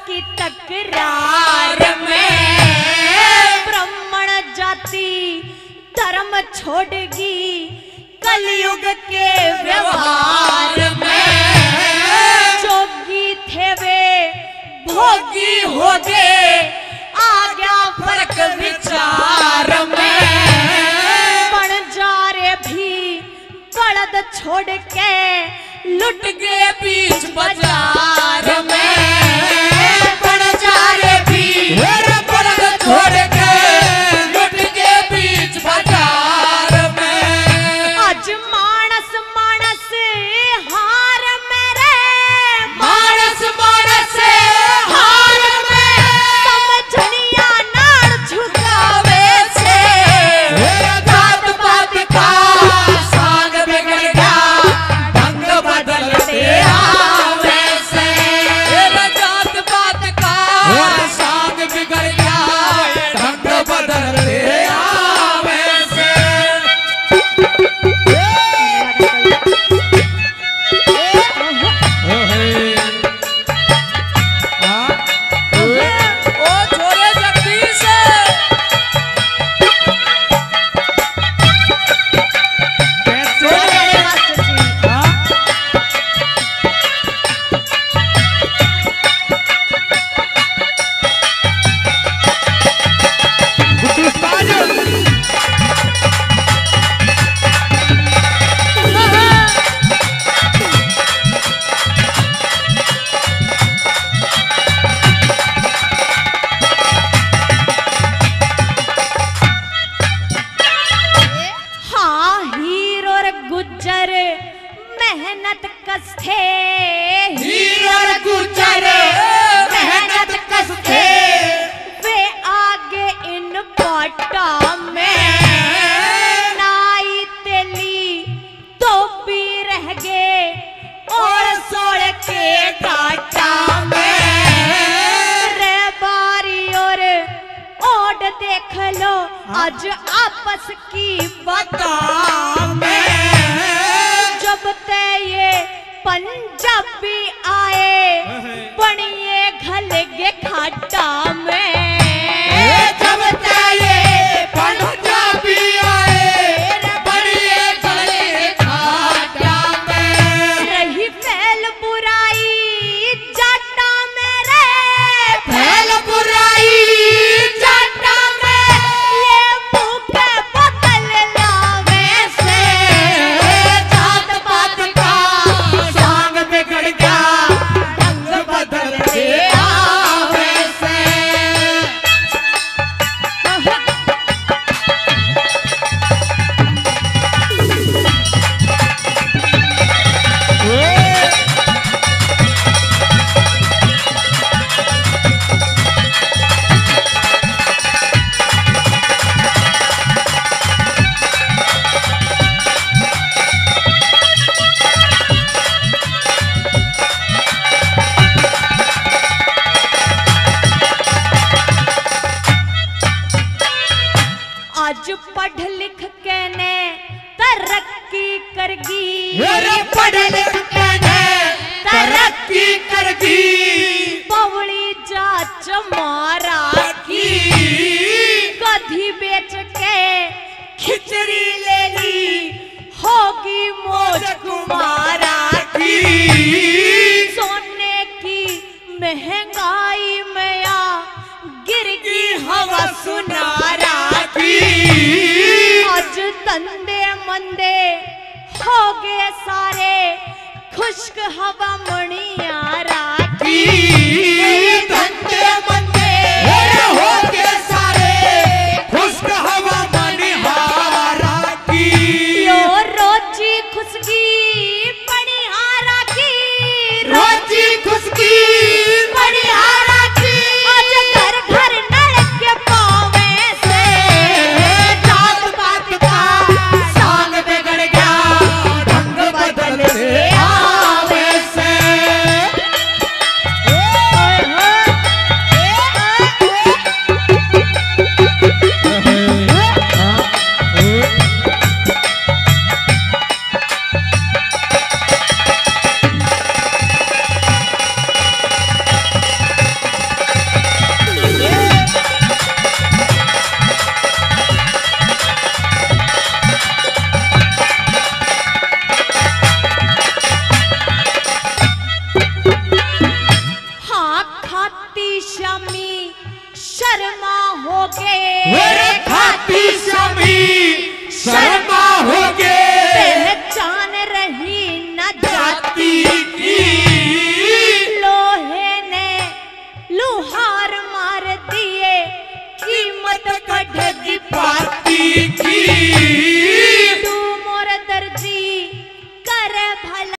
की तकरार में ब्राह्मण जाति धर्म छोड़गी कलयुग के व्यवहार में। जोगी थे वे भोगी हो गए आ गया फर्क विचार में। बणजारे भी बड़द छोड़ के लुट गए बीच बाजार में। बणजारे भी बड़द छोड़ के लुट गए बीच बाजार में। आज मानस मानस हार मेरे मानस मानस हार में समझनिया नाड़ झुकावे से। जात पात का सांग बिगड़ गया ढंग बदलते आवे से। जात पात का सांग बिगड़ गया ढंग बदलते आवे से। ओ छोरे जगदीश गुज्जर मेहनत कस थे। हीरो और गुज्जर मेहनत कस थे। वे आगे इन पाटा में नाई तेली तो भी रह गए और सोड़ के काटा में। रे बारी और ओड देख लो आज आपस की बातों में। जब ते ये पंजाबी आए बनिए घलगे खाटा में। जब ते ये पंजाबी आए बनिए घलगे खाटा में। रही फैल बुराई जाटा में रे फैल बुराई जाटा में। ये मुँह के बोतल लावे से। जात पात का सांग बिगड़ गया ढंग बदलते आवे से। आज पढ़ लिख के ने तरक्की करगी। पढ़ लिख के ने तरक्की करगी। पवड़ी जाच मारा की गधी बेच के खिचड़ी ले ली होगी मौज कुमारा की। सोने की महंगाई में आ गिरगी हवा सुनारा की। आज तंदे मंदे हो गए सारे खुश्क हवा मणियारा की। तंदे मंदे हो गए सारे खुश्क हवा मणियारा की। यो रोजी खुशगी मणियारा की। रोजी खुशगी मणियारा की। आज घर घर नल के पावे से। जात पात का सांग बिगड़ गया ढंग बदलते आवे से। हो मेरे खाती सभी शर्मा हो पहचान रही न जाती की। लोहे ने लुहार मार दिए कीमत कढ़ की पाती की।